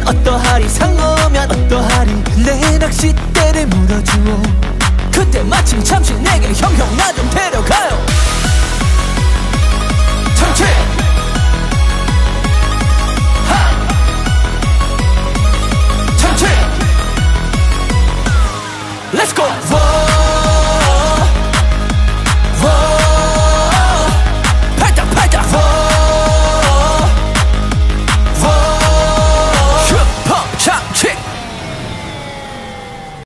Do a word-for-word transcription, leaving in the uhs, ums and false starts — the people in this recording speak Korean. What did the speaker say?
오면 어떠하리 상어면 어떠하리 내 낚싯대를 물어주오 그때 마침 잠시 내게 형형 나 좀 데려가요. 참치